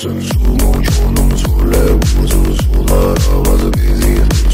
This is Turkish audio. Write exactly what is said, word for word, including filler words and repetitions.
是触目就能触类无阻，俗套的话字笔记